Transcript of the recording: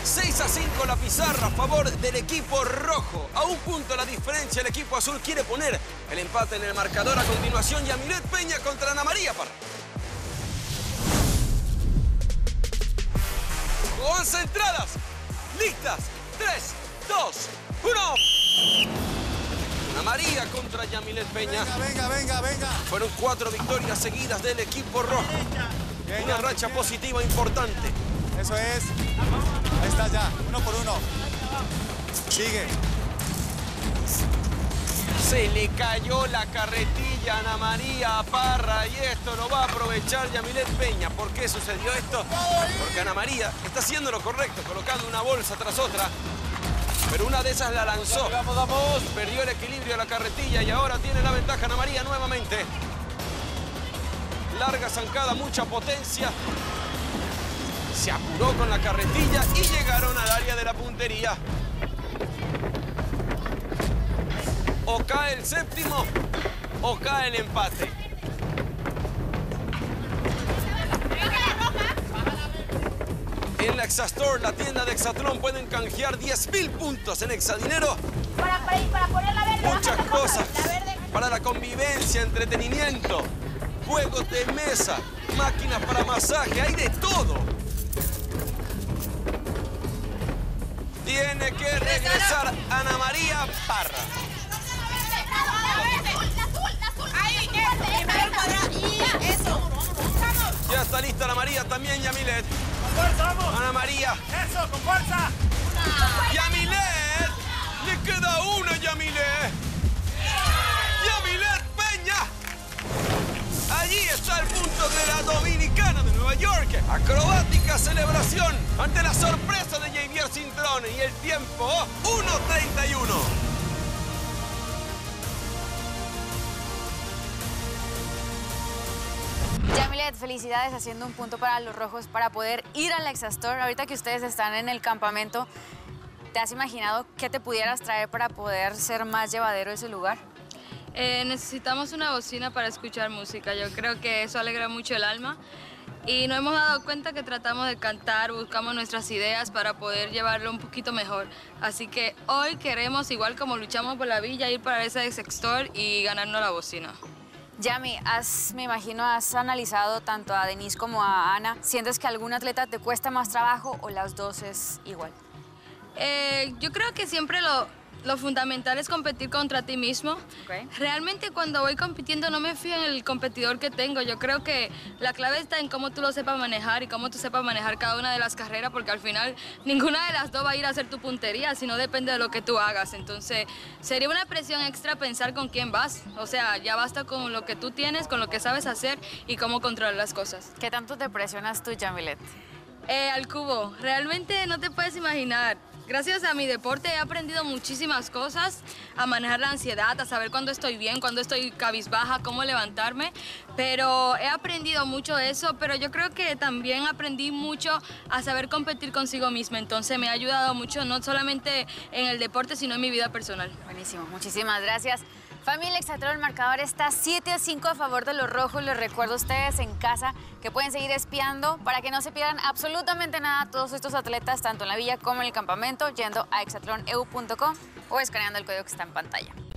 6-5 la pizarra a favor del equipo rojo. A un punto la diferencia, el equipo azul quiere poner el empate en el marcador. A continuación, Yamilet Peña contra Ana María Parra. Concentradas, listas, 3, 2, 1. Ana María contra Yamilet Peña. Venga. Fueron 4 victorias seguidas del equipo rojo. Una racha positiva importante. Eso es. Ahí está ya, 1 por 1. Sigue. Se le cayó la carretilla a Ana María Parra y esto lo va a aprovechar Yamilet Peña. ¿Por qué sucedió esto? Porque Ana María está haciendo lo correcto, colocando una bolsa tras otra. Pero una de esas la lanzó. Vamos. Perdió el equilibrio de la carretilla y ahora tiene la ventaja Ana María nuevamente. Larga zancada, mucha potencia. Se apuró con la carretilla y llegaron al área de la puntería. O cae el séptimo o cae el empate. En la Exastore, la tienda de Exatlón, pueden canjear 10.000 puntos en Exadinero. Para poner la verde. Muchas cosas para la convivencia, entretenimiento, juegos de mesa, máquinas para masaje, hay de todo. Tiene que regresar Ana María Parra. Ahí, eso. Ya está lista Ana María, también Yamilet. Con fuerza, vamos. Ana María. Eso, con fuerza. ¡Yamilet! ¡Le queda una, Yamilet! ¡Yamilet Peña! Allí está el punto de la Dominicana de Nueva York. Acrobática celebración ante la sorpresa de Javier Cintrón. Y el tiempo, 1:31. Yamilet, felicidades haciendo un punto para los rojos para poder ir a la Exastore. Ahorita que ustedes están en el campamento, ¿te has imaginado qué te pudieras traer para poder ser más llevadero ese lugar? Necesitamos una bocina para escuchar música. Yo creo que eso alegra mucho el alma. Y nos hemos dado cuenta que tratamos de cantar, buscamos nuestras ideas para poder llevarlo un poquito mejor. Así que hoy queremos, igual como luchamos por la villa, ir para esa Exastore y ganarnos la bocina. Yami, me imagino, has analizado tanto a Denise como a Ana. ¿Sientes que algún atleta te cuesta más trabajo o las dos es igual? Yo creo que siempre lo fundamental es competir contra ti mismo. Okay. Realmente cuando voy compitiendo no me fío en el competidor que tengo. Yo creo que la clave está en cómo tú lo sepas manejar y cómo tú sepas manejar cada una de las carreras, porque al final ninguna de las dos va a ir a hacer tu puntería, sino depende de lo que tú hagas. Entonces sería una presión extra pensar con quién vas. O sea, ya basta con lo que tú tienes, con lo que sabes hacer y cómo controlar las cosas. ¿Qué tanto te presionas tú, Yamilet? Al cubo, realmente no te puedes imaginar. Gracias a mi deporte he aprendido muchísimas cosas, a manejar la ansiedad, a saber cuándo estoy bien, cuándo estoy cabizbaja, cómo levantarme, pero he aprendido mucho de eso, pero yo creo que también aprendí mucho a saber competir consigo misma, entonces me ha ayudado mucho, no solamente en el deporte, sino en mi vida personal. Buenísimo, muchísimas gracias. Familia Exatlón, el marcador está 7-5 a favor de los rojos. Les recuerdo a ustedes en casa que pueden seguir espiando para que no se pierdan absolutamente nada todos estos atletas, tanto en la villa como en el campamento, yendo a exatloneu.com o escaneando el código que está en pantalla.